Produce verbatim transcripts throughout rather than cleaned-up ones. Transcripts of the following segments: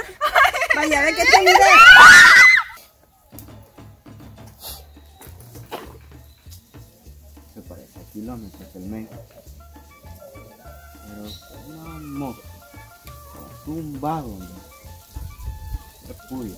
Vaya, ve que te ayudé. Se parece a kilómetros el mes. Pero vamos. Tumbado, ¿no? Es puya.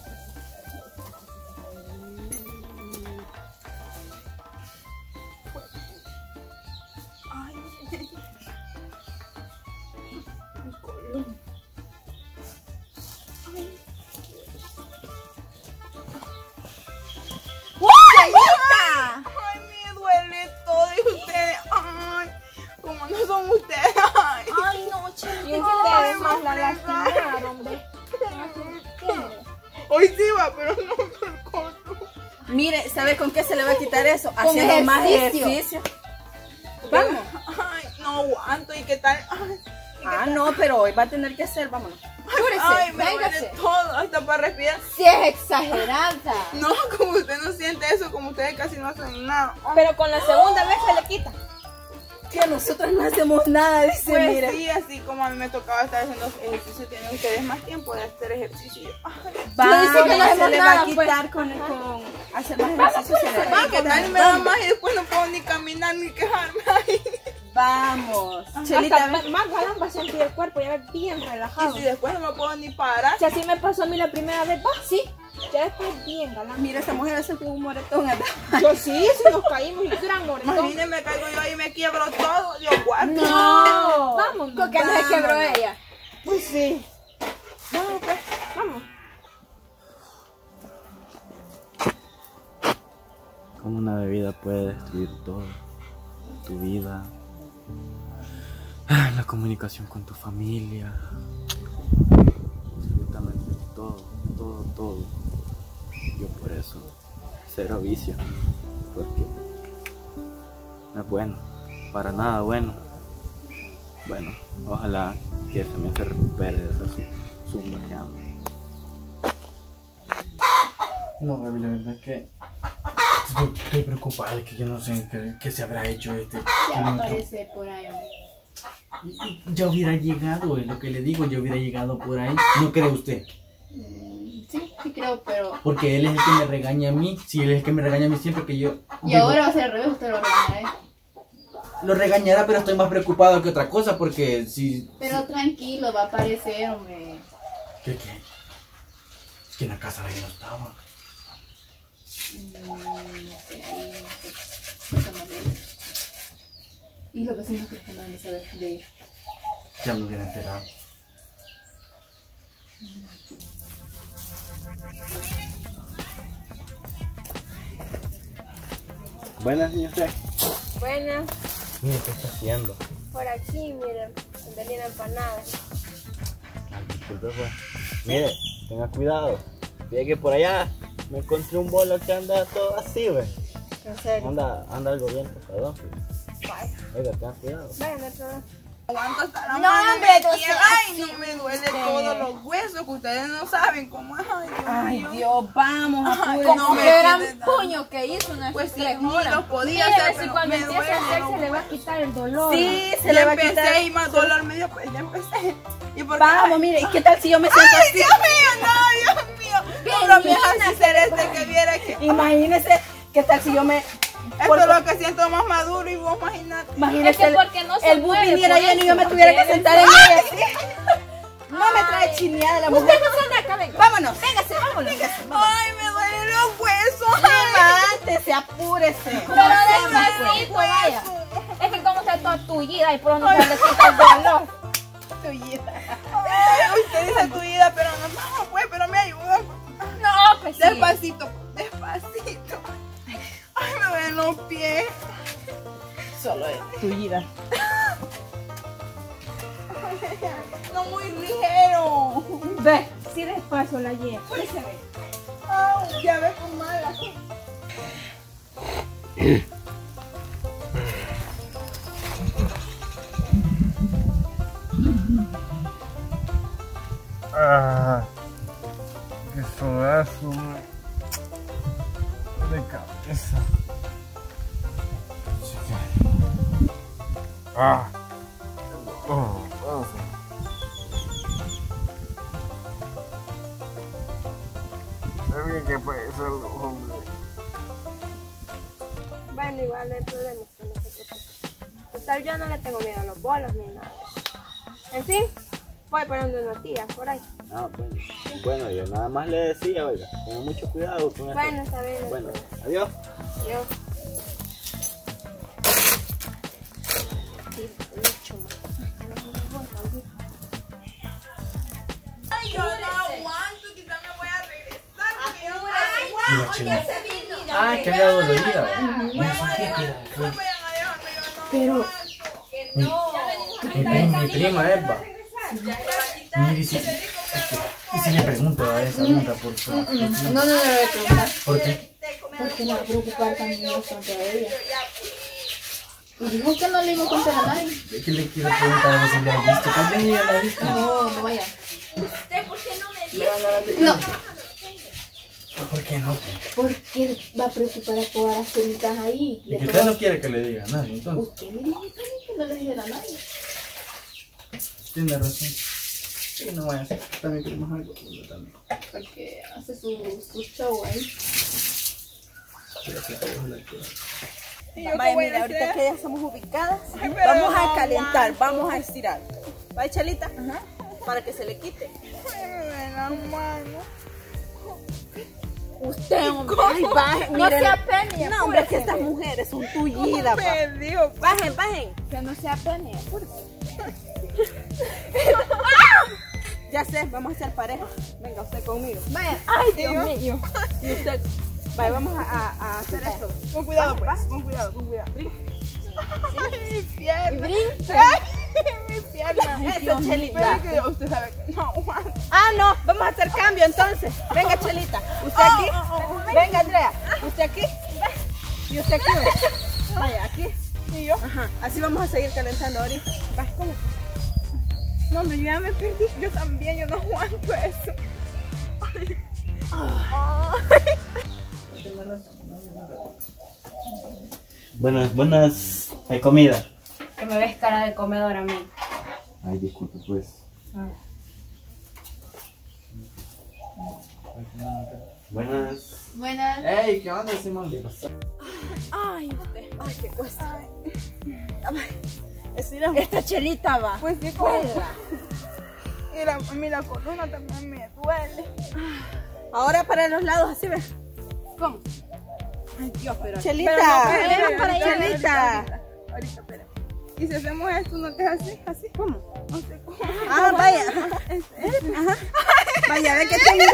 Ay, me duele todo y ustedes, ay, como no son ustedes, ay. Ay, no, chiquita. Y ustedes más la lastimaron, ¿ves? Hoy sí va, pero no por el corto. Mire, ¿sabe con qué se le va a quitar eso? Con Haciendo más ejercicio. ejercicio. Vamos. Ay, no aguanto, ¿y qué tal? Ay, ¿y qué Ah, tal? no, pero hoy va a tener que hacer, vámonos. Ay, me duele véngase. todo, hasta para respirar. Si es exagerada. No, como usted no siente eso, como ustedes casi no hacen nada. Ay, Pero con la segunda vez se le quita. Que nosotros no hacemos nada, dice, pues mire. sí, así como a mí me tocaba estar haciendo ejercicio, tienen ustedes más tiempo de hacer ejercicio. Ay, Vamos, dice que no se hacemos le va nada, a quitar con, con hacer más ejercicio. se le va a ay, ¿qué quitar. tal? Me da más y después no puedo ni caminar ni quejarme. Ay. Vamos. Hasta Chelita, más ven. más galán va a sentir el cuerpo, ya ves bien relajado. Y si después no me puedo ni parar. Si así me pasó a mí la primera vez, va, sí. Ya después bien galán. Mira, esa mujer hace como un moretón acá. Yo sí, si nos caímos y gran moretón. Imagínense, me caigo yo ahí y me quiebro todo. Yo guardo. No. Vamos, ¿Con qué no se quebró vámonos. ella? Pues sí. Vamos, pues, vamos. Como una bebida puede destruir todo. Tu vida. La comunicación con tu familia. Absolutamente todo, todo, todo. Yo por eso, cero vicio. Porque no es bueno. Para nada bueno. Bueno, ojalá que se me se recupere de esa zumba que amo. No, Gaby, la verdad es que estoy, estoy preocupado, es que yo no sé qué, qué se habrá hecho este. Ya va a kilómetro. aparecer por ahí. Y- y Ya hubiera llegado, es lo que le digo, ya hubiera llegado por ahí. ¿No cree usted? Sí, sí creo, pero... Porque él es el que me regaña a mí. Si él es el que me regaña a mí siempre que yo... Y llego- ahora va a ser al revés, usted lo regañará. Lo regañará, pero estoy más preocupado que otra cosa porque si... Pero tranquilo, va a aparecer, hombre. ¿Qué qué? Es que en la casa de él no estaba. Mm, no sé, ahí, no sé, no sé, no sé. Y los vecinos que están en esa de de ir. Ya me hubiera enterado. Buenas, señor. Buenas, Mire, ¿qué está haciendo? por aquí, miren, vendí la empanada. Ay, disculpe, pues. Mire, tenga cuidado. Fíjate que por allá me encontré un bolo que anda todo así, güey. En serio. Anda, anda algo bien tocador. Vaya, Oiga, tenga cuidado. vaya, no hay problema. Aguanto hasta la No, mano. hombre, me no quiebra. seas Ay, así, no me duele usted. todos los huesos que ustedes no saben cómo es. Ay, Dios Ay, mío. Dios, vamos, Ay, apúrense. no Con me qué gran quede tan- puño que hizo una Pues sí, tres ni horas. lo podía Mire, hacer, si pero cuando me empiece a duele hacer los se le va a huesos. quitar el dolor. Sí, se Ya le va a empecé quitar. y más dolor me dio, pues ya empecé. ¿Y por qué? Vamos, mire, ¿y qué tal si yo me siento ¡Ay, así? Dios mío! ¡No, Dios mío! No bromees así, Celeste, que viera que... Imagínese, ¿qué tal si yo me... Esto es lo que siento más maduro y vos imaginate. Imagínese, Es que porque no se el bus mueve, viniera por lleno y yo eso, me tuviera que porque sentar en ella así. No me trae Ay. chineada la Usted mujer. no se anda acá, venga. Vámonos. Véngase, vámonos. ¡Ay, me duelen los huesos! Levántese, apúrese. Pero despacito, vaya. Es que como está toda tullida y por donde se le quita el dolor. Ay, usted dice tu vida, pero no, no, pues, pero me ayuda. No, pues sí. Despacito, despacito. Ay, me duelen los pies. Solo es tullida. No muy ligero. Ve, sí despacio la llevo. Ay, ya ves con mala. Ah, qué sodazo de cabeza. Ah. Oh, oh. alguien que puede ser hombre. Bueno, igual no hay problema. No se preocupe. Total, yo no le tengo miedo a los bolos ni nada. En fin, voy poniendo unos días por ahí. Ah, bueno. Bueno, yo nada más le decía, oiga, tenga mucho cuidado con esto. Bueno, está bien. Bueno, adiós. Yo. Ay, yo no aguanto, quizá me voy a regresar. Mira, Chela. Ah, es que había dolorida. Pero, Mi, mi, mi prima Eva. Mire, si, y si le pregunto a esa pregunta por su. no, no, no le voy a preguntar. ¿Por qué? Porque me va a preocupar también bastante a ella. Y dijo que no le iba a contar a nadie. Es que le quiero preguntar a ver si la ha visto. ¿Cuál de ella la ha visto? No, no vaya. No. No, ¿Por qué no? porque va a preocupar a todas las peritas ahí. Y que usted no quiere que le diga a nadie, entonces. Usted me dijo también que no le dijera a nadie. Tiene razón. Sí, no vaya a ser. También queremos algo. Yo también. Porque hace su, su show ahí. Vaya, mira, ahorita que ya somos ubicadas, vamos a calentar, vamos a estirar. ¿Va, Chelita? Para que se le quite. Usted, hombre. Ay, bajen, No miren. se apene. No, hombre, es que estas mujeres son tullidas. Me dijo Bajen, bajen. que no se apene. Ya sé, vamos a hacer pareja. Venga, usted conmigo. Vaya. Ay, Dios mío. Y usted. Vaya, vamos a, a- a hacer esto. Con cuidado, Va, pues. va. Con cuidado, con cuidado. Brin. Ay, mi pierna. Y brinque. Ay, mi pierna. Eso, Chelita. Pero que usted sabe que no aguanto. Ah, no, vamos a hacer cambio entonces. Venga, Chelita. ¿Usted aquí? Venga, Andrea. ¿Usted aquí? ¿Y usted aquí? Vaya, aquí. Y yo. Ajá. Así vamos a seguir calentando ahorita. Va, ¿cómo? No, hombre, yo ya me perdí. Yo también, yo no aguanto eso. Ay. Ay. Buenas, buenas. Hay comida. Que me ves cara de comedor a mí. Ay, disculpe, pues. Buenas. Buenas. Ey, ¿qué onda, Simón? Ay, usted. Ay, qué cuesta. Estiramos. Esta Chelita va. Pues sí, como. Y la, a mí la columna también me duele. Ahora para los lados, así ves. ¿Cómo? Ay, Dios, pero. Pero no, Chelita. espérame, Ven para allá. ahorita, Chelita. Ahorita, ahorita, espera. Y si hacemos esto, ¿no te es así? ¿Así? ¿Cómo? No sé cómo. Ah, vaya. Ajá. Vaya, ve que te ayudé.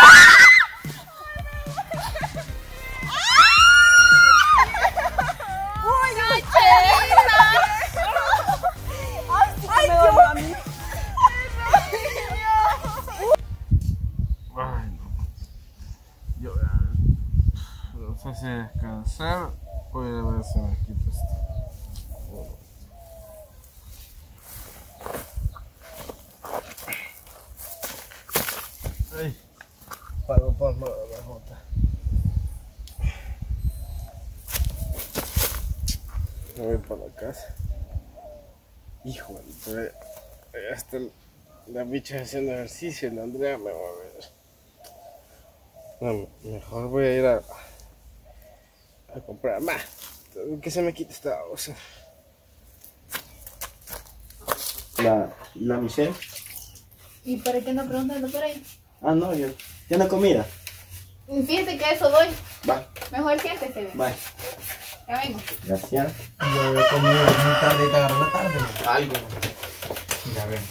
¡Ay, Dios! A mí. Ay, no. Yo ya. No sé si descansar o ir a ver si me quito esto. Ay, pago palma de la jota. Me voy para la casa. Híjole, pero ya está la bicha haciendo ejercicio, la Andrea me va a ver. No, mejor voy a ir a, a comprar más. Que se me quite esta cosa. La, la Michelle. ¿Y para qué no preguntando por ahí? Ah, no, yo. ¿Tiene comida? Fíjate que eso doy. Va, Mejor siéntese, ve. va. Ya vengo. Gracias. Yo he comido muy tarde y te agarró la tarde. Algo. Ya ven.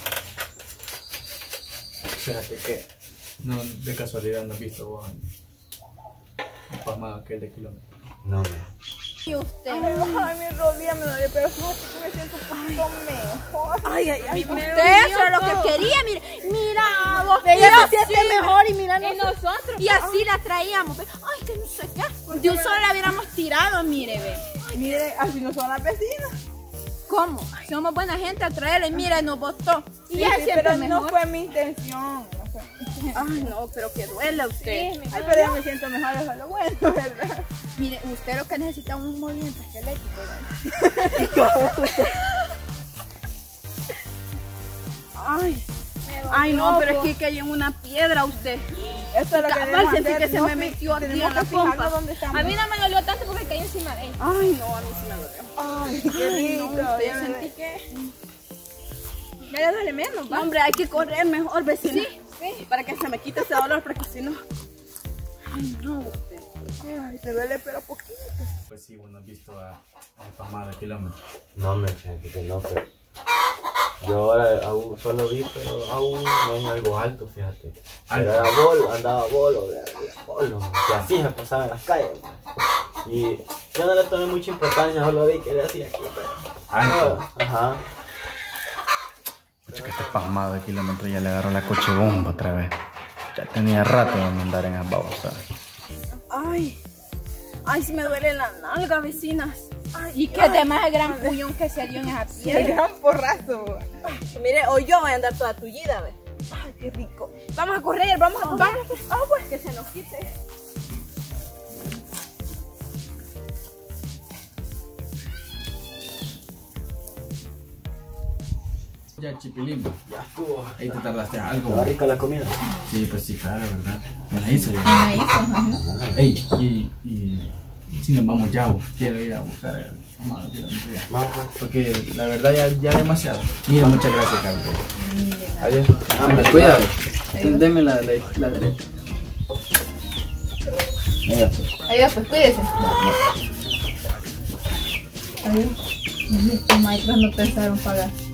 Espérate que. No, de casualidad no has visto vos un pasmado aquel de kilómetro. No, no. Y usted. Ay, mi rodilla me duele, pero fíjate que me siento un poquito mejor. Ay, ay, ay. Usted, eso es lo que quería, mira. Mira, vos. Ella mira, se siente sí. mejor y mira Y nosotros. nosotros. Y así la traíamos. Ve. Ay, que no sé qué. De un solo la hubiéramos tirado, mire, ve. Mire, así no son las vecinas. ¿Cómo? Somos buena gente al traerla y mira, nos botó. Y Sí, ya sí, siempre pero mejor. no fue mi intención. No fue mi intención. Ay, no, pero que duele usted. Ay, pero ya me siento mejor, eso es lo bueno, ¿verdad? Mire, usted lo que necesita es un movimiento esquelético, ¿verdad? Ay, Me Ay, no, pero es que caí en una piedra usted. Eso es lo que Cabal, debemos sentí hacer, que se no me fi- metió aquí tenemos en la que fijarnos pompa. dónde estamos. A mí no me dolió tanto porque caí encima de él. Ay, no, a mí sí me dolió. Ay, qué rico. No, ya yo me- sentí que... Ya le duele menos, No, ¿va? hombre, hay que correr mejor, vecina. Sí, sí. Para que se me quite ese dolor, porque si no... Ay, no, usted. Ay, te duele pero poquito. Pues sí, bueno, has visto a, a mi pasmada de kilómetros. No, me fíjate que no, pero yo ahora aún solo vi, pero aún no es algo alto, fíjate. Pero era bolo, andaba bolo, era bolo, y así me pasaba en las calles. Y yo no le tomé mucha importancia, solo vi que le hacía aquí, pero... Alto. Ajá. Pucha, que este pasmado de kilómetros ya le agarró la coche bomba otra vez. Ya tenía rato de andar en las babosas. Ay, ay, sí me duele la nalga, vecinas. Ay, Y que además el gran puñón que se dio en esa Qué piedra. gran porrazo. mire, hoy yo voy a andar toda tullida, ve. Ay, qué rico. Vamos a correr, vamos a vamos. Ah, pues que se nos quite. Ya, Chipilín, Ya estuvo. ahí te tardaste algo. Estaba rica la comida. Sí, pues sí, claro, ¿verdad? Me la hice. Me Ey, y, y si nos vamos ya, vos, quiero ir a buscar el pasmado de kilómetros ya. Vamos. Porque la verdad ya, ya demasiado. Mira, muchas gracias, Carlos. Adiós. Ah, Hombre, cuidado. Deme la, la, la derecha. Venga. Adiós, pues cuídese. Adiós. Los maestros no pensaron pagar.